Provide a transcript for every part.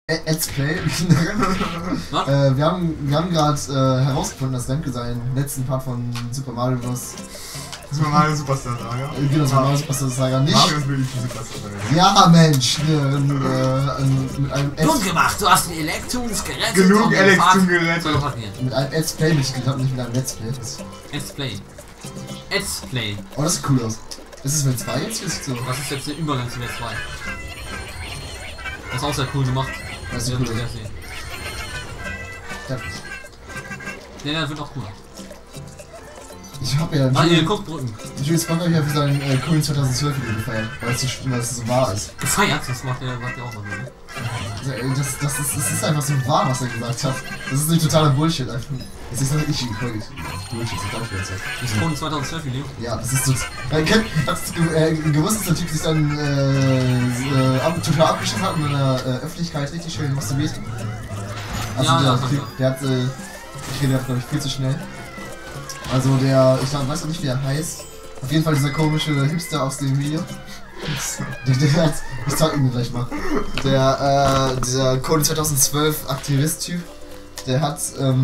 Let's Play. Wir haben gerade herausgefunden, dass Remke seinen letzten Part von Super Mario Bros. Super Mario Superstar Saga. Genau, Super Mario Superstar Saga nicht. Mario ist wirklich ein Superstar Saga. Ja, Mensch. Mit einem Gut gemacht, du hast die Elektrons gerettet. Genug Elektron gerettet. Mit einem Let's Play mitgeklappt, nicht mit einem Let's Play. Let's Play. Let's Play. Oh, das sieht cool aus. Ist es Welt 2 jetzt? Ist so. Was ist jetzt der Übergang zu Welt 2? Das ist auch sehr cool gemacht. Das sieht cool aus. Ja, der wird auch cooler. Ich hab ja... Ihr guckt Brücken. Julius Bonner hat ja für seinen coolen 2012 Video gefeiert, weil es so wahr ist. Gefeiert? Das macht er auch mal so, ne? Das ist einfach so wahr, was er gesagt hat. Das ist nicht totaler Bullshit. Das ist nicht ich Bullshit, das glaube ich jetzt. Das ist Kone 2012 Video? Ja, das ist so... Hast du gewusst, dass der Typ sich dann total abgeschafft hat und in der Öffentlichkeit richtig schön masturbiert? Also ja, der hat... ich rede glaube ich viel zu schnell. Also der... Ich weiß noch nicht, wie der heißt. Auf jeden Fall dieser komische Hipster aus dem Video. Der hat... Ich zeig ihn gleich mal. Dieser Kone 2012 Aktivist-Typ. Der hat...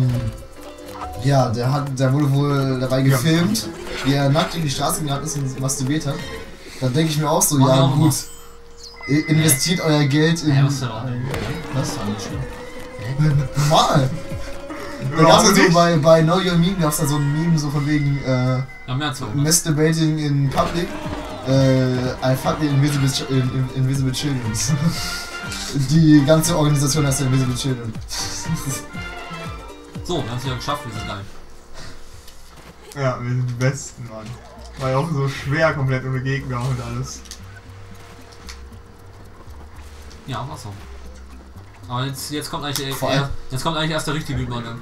der wurde wohl dabei gefilmt, wie er nackt in die Straße gegangen ist und masturbiert hat. Dann denke ich mir auch so, ja gut, investiert euer Geld in... was war nicht schlimm? Normal! Da gab's ja so bei Know Your Meme gab's da so ein Meme so von wegen Masturbating in Public. I fuck the Invisible Children. Die ganze Organisation heißt Invisible Children. So, wir haben es wieder geschafft, wir sind geil. Ja, wir sind die Besten, Mann. War ja auch so schwer, komplett ohne Gegner und alles. Ja, war so. Aber jetzt kommt eigentlich erst der richtige Übergang.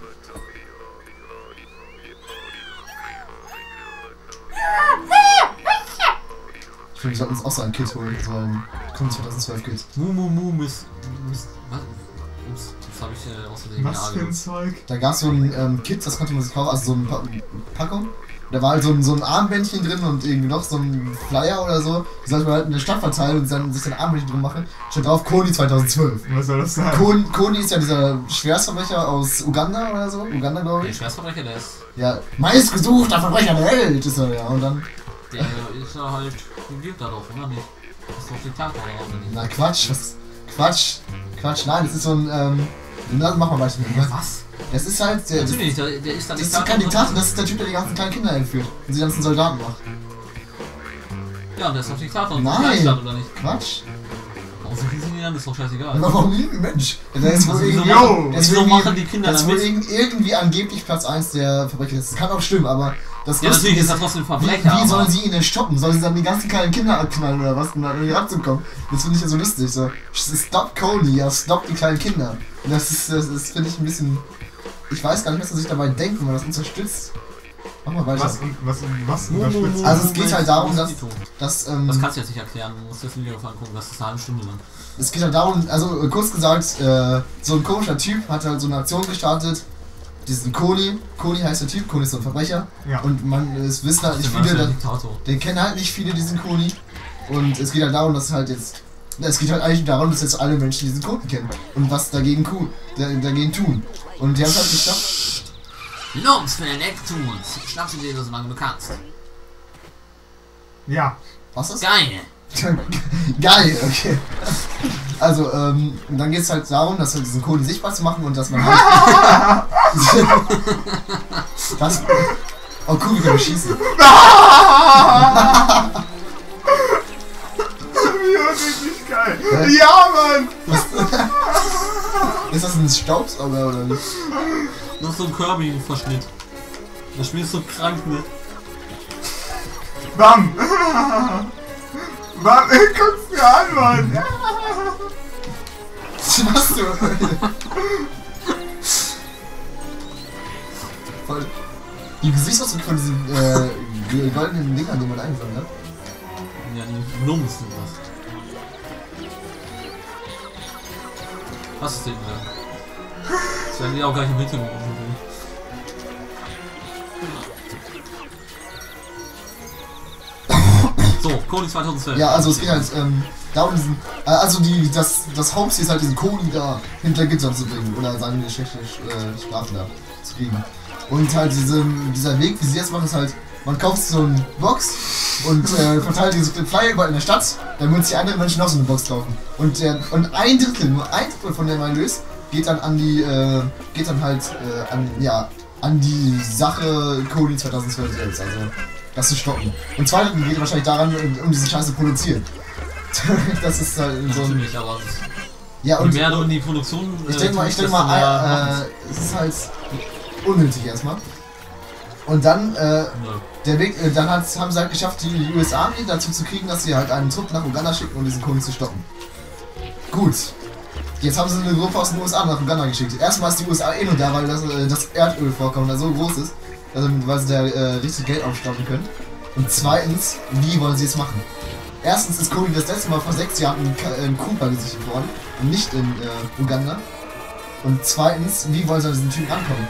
Ich finde, wir sollten uns auch so ein Kit holen, so ein Kone 2012 Kit. Was? Ups, das habe ich außerdem was für ein Zeug? Da gab es so ein Kit, das konnte man sich kaufen, also so eine Packung. Da war halt so ein Armbändchen drin und irgendwie noch so ein Flyer oder so. Die sollte man halt in der Stadt verteilen und dann sich ein Armbändchen drin machen. Steht drauf Kone 2012. Was soll das sein? Kone ist ja dieser Schwerstverbrecher aus Uganda oder so. Uganda, glaube ich. Der Schwerstverbrecher, der ist... Ja, meistgesuchter Verbrecher der Welt ist er ja. Und dann... Der ist ja halt... Wie wirkt er doch, oder nicht? Das ist doch Diktator, oder nicht? Na Quatsch, Quatsch, nein, das ist so ein... Na, mach mal weiter. Was? Das ist halt der... Natürlich, der ist dann Das ist kein Diktator, das ist der Typ, der die ganzen kleinen Kinder entführt und die ganzen Soldaten macht. Ja, der ist doch Diktator und nein, Stadt, oder nicht? Quatsch. Warum sind die dann? Ist doch scheißegal. Warum nicht? Mensch. Der ist wohl Wieso machen die Kinder das damit? ist irgendwie angeblich Platz 1 der Verbrecher. Das kann auch stimmen, aber das ja, natürlich ist er trotzdem Verbrecher. Wie sollen sie ihn denn stoppen? Sollen sie dann die ganzen kleinen Kinder abknallen oder was, um da irgendwie abzukommen? Das finde ich ja so lustig. So, stop Kone, ja, stop die kleinen Kinder. Und das finde ich ein bisschen... Ich weiß gar nicht, was er sich dabei denkt, wenn man das unterstützt. Mach mal weiter. Was unterstützt? Also es geht halt darum, dass... Das kannst du jetzt nicht erklären, du musst das Video angucken, das ist eine halbe Stunde lang. Es geht halt darum, also kurz gesagt, so ein komischer Typ hat halt so eine Aktion gestartet. Diesen Kone heißt der Typ, Kone ist so ein Verbrecher. Ja. Und es wissen halt nicht viele, den kennen halt nicht viele diesen Kone. Und es geht halt darum, dass halt jetzt... Es geht halt eigentlich darum, dass jetzt alle Menschen diesen Kone kennen. Und was dagegen tun. Und die haben es halt geschafft. Los, für den Elektrons! Schnapp sie dir, solange du kannst. Ja. Was ist das? Geil! Geil, okay. Also, dann geht es halt darum, dass wir diesen Kone sichtbar zu machen und dass man halt... Was? Oh cool, wir können schießen. Richtig geil. Ja, Mann! Ist das ein Staubsauger oder nicht? Das ist so ein Kirby-Verschnitt. Das Spiel ist so krank, ne? Bam! Bam! Guck's mir an, Mann! Was machst du? Voll. Die Gesichtsausdrücke von diesen goldenen Dingern, die man eingefangen hat. Ja, die Gnums sind das. Was ist denn da? Das werden die auch gleich im Hintergrund rumgehen. So, Kone 2012. Ja, also es geht halt da um diesen, also das Hauptziel ist halt diesen Koni da hinter Gitter zu bringen oder seine geschlechtliche Strafe da zu kriegen. Und halt dieser Weg, wie sie jetzt machen, ist halt, man kauft so eine Box und verteilt diese Flyer überall in der Stadt, damit die anderen Menschen auch so eine Box kaufen. Und ein Drittel, nur ein Drittel von der man löst, geht dann an die, an die Sache Koni 2012 selbst, also das zu stoppen. Und zwei Drittel geht wahrscheinlich daran, um diese Scheiße zu produzieren. Das ist halt so ein... Natürlich, aber Ja, je und mehr du in die Produktion... ich denke mal, es ist halt unnötig erstmal. Und dann, der Weg, dann haben sie halt geschafft, die US-Army dazu zu kriegen, dass sie halt einen Trupp nach Uganda schicken, um diesen Koni zu stoppen. Gut. Jetzt haben sie eine Gruppe aus den USA nach Uganda geschickt. Erstmal ist die USA nur da, weil das Erdölvorkommen da so groß ist, weil sie da richtig Geld aufstauben können. Und zweitens, wie wollen sie es machen? Erstens ist Koni das letzte Mal vor 6 Jahren in Kuba gesichert worden und nicht in Uganda. Und zweitens, wie wollen sie an diesen Typen rankommen?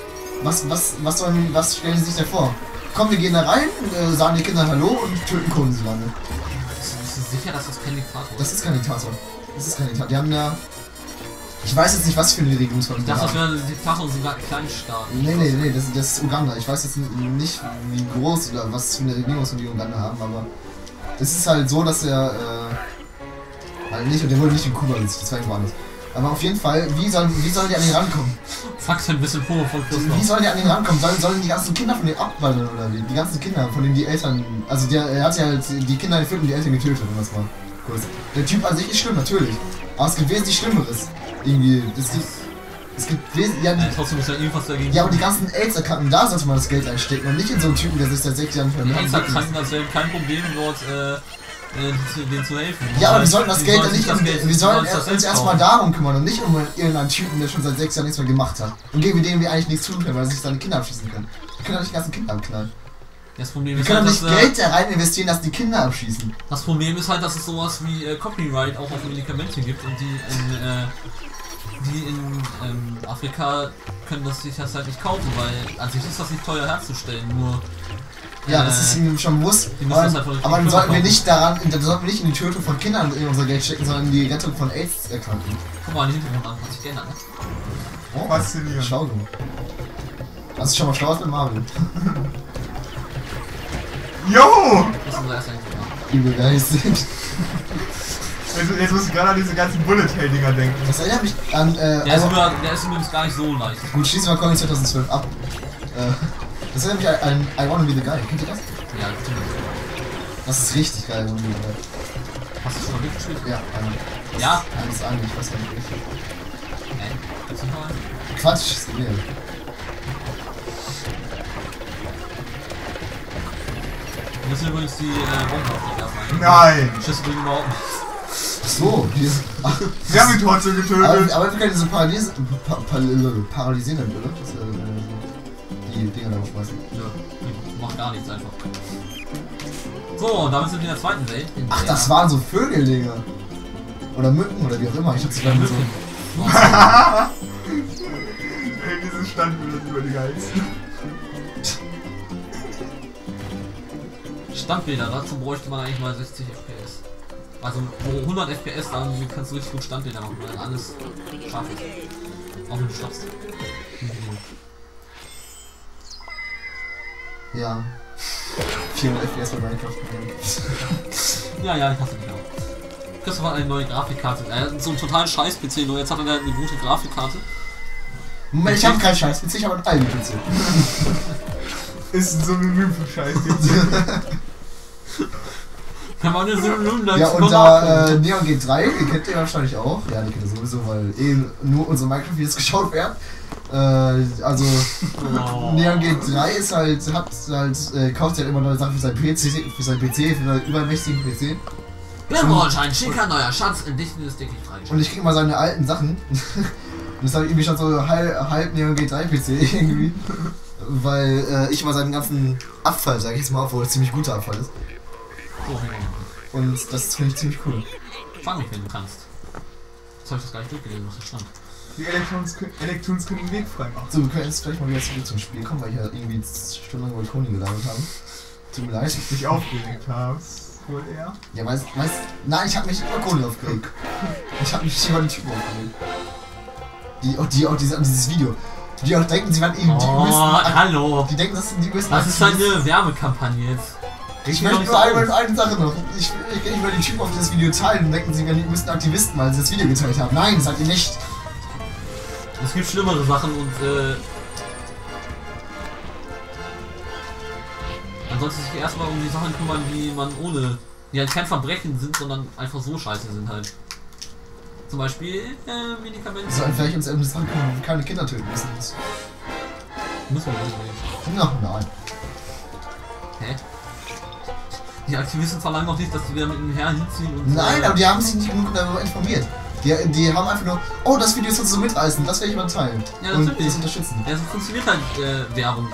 Was stellen sie sich da vor? Komm, wir gehen da rein, sagen den Kindern Hallo und töten Koni so lange. Bist du sicher, dass das kein Diktator ist? Das ist kein Diktator. Das ist kein Diktator. Die haben ja... Ich weiß jetzt nicht, was für eine Regierungsform Ich dachte, das wäre ein Diktator und sogar ein Kleinstaat. Nee, das ist Uganda. Ich weiß jetzt nicht, wie groß oder was für eine Regierungsform die Uganda haben, aber... Es ist halt so, dass er... halt nicht, und der wurde nicht in Kuba gesichert, das war irgendwo anders. Aber auf jeden Fall, wie sollen die an ihn rankommen? Fuck, ein bisschen Promo von Christoph. Wie sollen die an ihn rankommen? Sollen die ganzen Kinder von denen abwandern oder wie? Die ganzen Kinder, von denen die Eltern... Also er hat ja halt die Kinder entführt und die Eltern getötet, wenn das mal kurz. Der Typ an sich ist schlimm, natürlich. Aber es gibt wesentlich Schlimmeres. Irgendwie. Es gibt wesentlich... Ja, trotzdem muss ja irgendwas dagegen. ja, aber die ganzen AIDS-Erkrankten, da sollte man das Geld einstecken und nicht in so einen Typen, der sich seit 6 Jahren nicht mehr Die behandelt. AIDS-Erkrankten, das wäre kein Problem, dort denen zu helfen. Ja, aber wir sollten das Geld dann nicht... Wir sollten das uns erstmal darum kümmern und nicht um irgendeinen Typen, der schon seit 6 Jahren nichts mehr gemacht hat. Und gegen den wir eigentlich nichts tun können, weil sich seine Kinder abschießen können. Wir können doch nicht die ganzen Kinder abknallen. Das Problem Wir ist können halt, doch nicht Geld da rein investieren, dass die Kinder abschießen. Das Problem ist halt, dass es sowas wie Copyright auch auf Medikamente gibt und die in Afrika können das sich das halt nicht kaufen, weil an sich ist das nicht teuer herzustellen, nur... Ja, das ist ihnen schon bewusst. Aber dann sollten wir nicht in die Tötung von Kindern in unser Geld stecken, sondern in die Rettung von AIDS-Erkrankten. Guck mal, die Hintergrund an, hat sich geändert, ne? Oh, Faszinierend. schau du. Hast du schon mal schlau mit Marvel? Jo! Das ist unser erster Hintergrund. Übel geistig. Jetzt muss ich gerade an diese ganzen Bullet-Hell-Dinger denken. Das erinnert mich an, Der ist übrigens gar nicht so leicht. gut, schließen wir Koni 2012 ab. Das erinnert mich an I Wanna Be The Guy. Kennt ihr das? Ja, stimmt. Das ist richtig geil, I Wanna Be The Guy. Hast du schon mal durchgespielt? Ja, Ja? eines an, ich weiß gar nicht welche. Nein. Gibt's nicht noch einen? Quatsch, ist geil. Wir müssen übrigens die Bomben aufnehmen. Nein! Schüsse bringen überhaupt nichts. Ach so, hier ist... Ach, Sie haben ihn trotzdem getötet! aber wir können diese paralysierenden Bälle, die Dinger da aufschmeißen. Nö, die macht gar nichts einfach. So, und damit sind wir in der zweiten Welt. Ach, das waren so Vögeldinger. Oder Mücken oder wie auch immer. Ich hab's gar nicht so... Ey, dieses Standbild ist über die Geiz. Standbilder, dazu bräuchte man eigentlich mal 60 FPS. Also wo 100 FPS, dann kannst du richtig gut Standbilder machen, weil alles scharf ist. Auch wenn du stoppst. Ja. 400 FPS bei Minecraft. Ja, ich hasse mich auch. Christoph hat eine neue Grafikkarte. Er hat so einen totalen Scheiß-PC, nur jetzt hat er eine gute Grafikkarte. Moment, ich hab keinen Scheiß-PC, ich hab einen alten PC. Ist ein Synonym für Scheiß. Kann man eine Synonym dazu Ja, und da Neon G3, den kennt ihr wahrscheinlich auch. Ja, die kennt ihr sowieso, weil nur unsere Minecraft-Videos geschaut werden. Also Neon G3 ist kauft halt immer neue Sachen für sein PC, für einen übermächtigen PC. Glückwunsch, ein schicker neuer Schatz in dichtes Dickicht freigeschaltet. Und ich krieg mal seine alten Sachen. Und das habe ich irgendwie schon so halb Neon G3 PC irgendwie. Weil ich mal seinen ganzen Abfall, sag ich jetzt mal, obwohl es ziemlich guter Abfall ist. So, Und das finde ich ziemlich cool. fang mich, wenn du kannst. Jetzt habe ich das gar nicht durchgelesen, was da stand. Die Elektrons können den Weg frei machen. So, wir können jetzt vielleicht mal wieder zurück zum Spiel kommen, weil ich ja irgendwie stundenlang über Koni gelabert habe. Tut mir leid. Dich aufgeregt hast. wohl eher. Ja, nein, ich hab mich über Kohle aufgeregt. Ich hab mich über den Typen aufgeregt. Dieses Video. Die auch denken, sie waren eben die größten. Hallo. Die denken, das sind die größten. Das ist eine Werbekampagne jetzt. Ich möchte nur eine Sache noch. Ich will den Typen auf das Video teilen und denken, sie wären die größten Aktivisten, weil sie das Video geteilt haben. Nein, das sagt ihr nicht. Es gibt schlimmere Sachen und man sollte sich erstmal um die Sachen kümmern, die halt kein Verbrechen sind, sondern einfach so scheiße sind halt. Zum Beispiel Medikamente. Wir sollten vielleicht uns um die Sachen kümmern, wo wir keine Kinder töten müssen. Müssen wir nicht. Nein. Hä? Die Aktivisten verlangen auch nicht, dass die wieder mit dem Herrn hinziehen und... Nein, aber die haben sich nicht genug darüber informiert. Die haben einfach nur, oh, das Video ist uns so mitreißen, das werde ich mal teilen. Ja, und natürlich. das unterstützen. Ja, so funktioniert halt Werbung.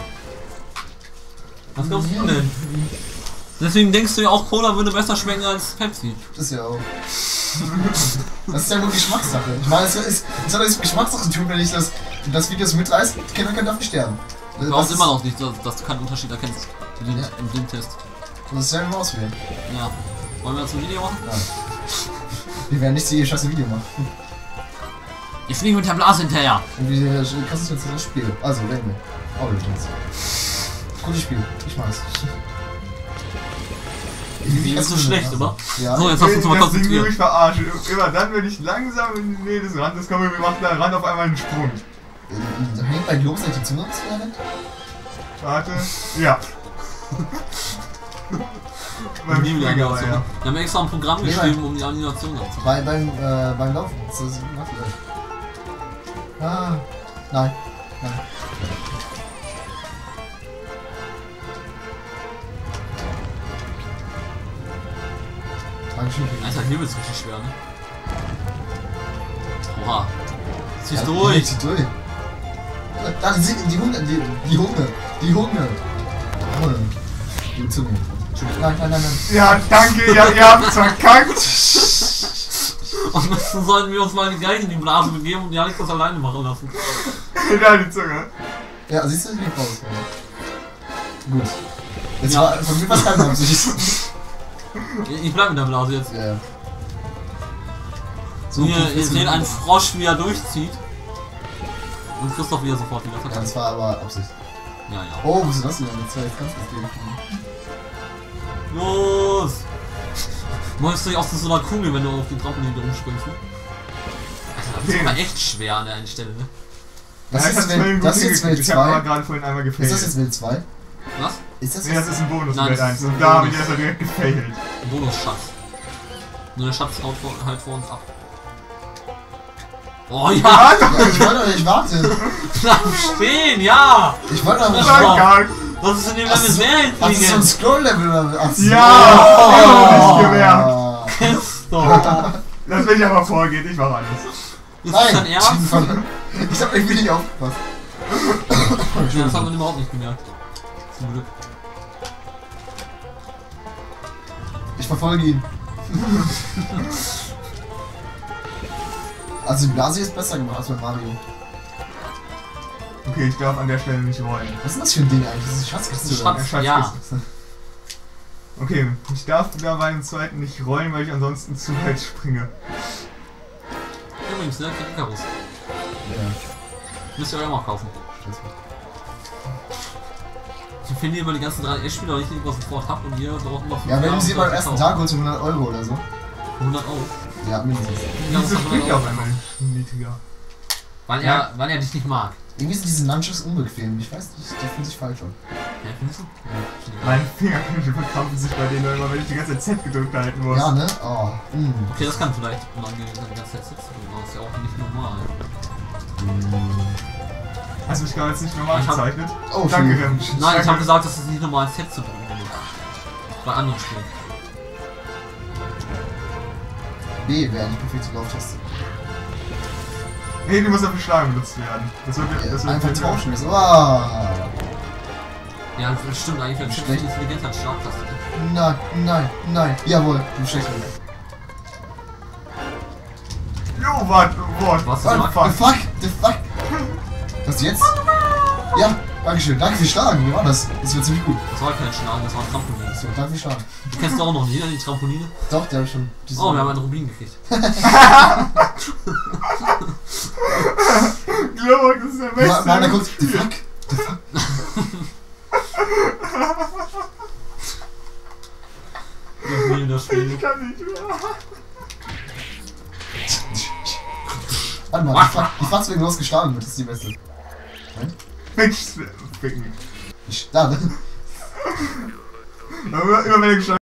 Was glaubst du denn? Deswegen denkst du ja auch, Cola würde besser schmecken als Pepsi. Das ist ja auch. Das ist ja nur Geschmackssache. Ich meine, es soll jetzt Geschmackssache tun, wenn ich das Video so mitreiße, die Kinder können dafür sterben. Du glaubst immer noch nicht, dass du keinen Unterschied erkennst im Blindtest. Das ist ja immer auswählen. Ja. Wollen wir jetzt ein Video machen? Nein. Wir werden nicht die scheiße Video machen. Ich fliege mit der Blase hinterher. Und wie kostet jetzt das Spiel? Also, werden wir. Origins. Gutes Spiel. Ich mag's. Die ist so schlecht, oder? Ja. So, jetzt hast du uns mal Das Ding will konzentriert. mich verarschen. Immer dann, wenn ich langsam in die Nähe des Randes komme, macht der Rand auf einmal einen Sprung. Hängt bei Globus nicht die Zunge aus der Hand? Warte. Ja. Beim Die Springen aber, Animation. ja. Wir haben extra ein Programm Nee, geschrieben, um die Animation abzumachen. Beim Laufen. Das ist macht vielleicht. Ah. Nein. Dankeschön. Alter, hier wird's richtig schwer, ne? Oha. Zieh's Ja, durch. Zieh durch. Da sind die Hunde. Die Hunde. Die Zunge. Nein. Ja, danke, ja, ihr habt's verkackt. Und dann sollten wir uns mal gleich in die Blase begeben und ja nicht das alleine machen lassen. Da die Zunge. Ja, siehst du, wie raus. Gut. Jetzt Ja. war von mir was keine Absicht. Ich bleib in der Blase jetzt. Ja. So, Ihr seht einen Frosch, wie er durchzieht. Und Christoph wieder sofort wieder Ja, verkackt. das war aber Absicht. Ja. Oh, wieso das denn? Das war jetzt ganz gegen. Los! Machst du dich aus so einer Kugel, wenn du auf die Trampolin rumspringst, ne? Alter, das ist aber echt schwer an der einen Stelle, ne? Das ist jetzt Welt Ich hab aber 2. gerade vorhin einmal Ist gefailt. das jetzt Welt 2? Was? Ist das Nee, das ist ein Bonus Nein, Welt das 1. ist ein Und da habe ich Bonus. erst direkt gefailt. Bonusschatz. Nur der Schatz haut halt vor uns ab. Oh ja! Ja, ich wollte doch nicht warten. Bleib stehen, ja! Ich wollte doch nicht Ja. warten. Das ist in dem Ach Level so, sehr Ach, das ist so ein intelligent. Scroll-Level oder was? Ja! Immer nicht gemerkt. Christoph! Das will ich aber vorgehen, ich mach alles. Ist das dein Nein, Ernst? ich hab irgendwie nicht aufgepasst. Ja, das hat man überhaupt nicht gemerkt. Zum Glück. Ich verfolge ihn. Also die Blase ist besser gemacht als bei Mario. Okay, ich darf an der Stelle nicht rollen. Was ist denn das für ein Ding eigentlich? Das ist Das ist Schatzkiste. Schatz. oder? Ja. Okay, ich darf dabei im zweiten nicht rollen, weil ich ansonsten zu weit springe. Übrigens, ne? Kid Icarus. Ja. Müsst ihr euch auch mal kaufen. Ich finde immer die ganzen 3DS-Spieler, die ich nicht immer sofort hab und ihr braucht immer 5 Ja, wenn du sie beim ersten Tag holst, 100 Euro oder so. 100 Euro. Ja, mindestens. Ja, Wieso das hat springt 100 er auf Euro. einmal niedriger? Weil er dich nicht mag. Irgendwie sind diese Nunchucks unbequem. Ich weiß nicht, die fühlen sich falsch an. Ja, findest du? Meine Fingerknöchel verkrampfen sich bei denen immer, wenn ich die ganze Zeit Z gedrückt halten muss. Ja, ne? Oh. Okay, das kann vielleicht unangenehm sein, die ganze Zeit sitzen. Das ist ja auch nicht normal. Hast du mich gerade jetzt nicht normal Ich hab- gezeichnet? Oh, Danke, schön. Rem. Nein, ich Danke. habe gesagt, dass es nicht normal ist, Set zu drücken. Bei anderen Spielen. B wäre die perfekte Lauftaste. Nee, die muss dafür Schlagen benutzt werden. Das wird Einfach tauschen. Das, Ja, das stimmt eigentlich, wenn Schlecht. Schlecht intelligent hat, Schlagtaste. Nein. Jawohl, du schlecht. Jo, warte, Was? what The fuck? Was jetzt? Ja. Dankeschön, danke für Schlagen, wie war das? Das wird ziemlich gut. Das war kein Schlagen, das war ein Trampolin. So, danke für Schlagen. Die kennst du auch noch nicht, ne? Die Trampoline? Doch, der habe ich schon. Oh, wir haben einen Rubin gekriegt. Glowworks ist der Beste. Mal kurz, the fuck? The fuck? Ich will das Spiel. Ich kann nicht mehr. Warte mal, die Fahrt wegen losgeschlagen wird, das ist die beste. Ficken. Da, Immer wenn er geschlagen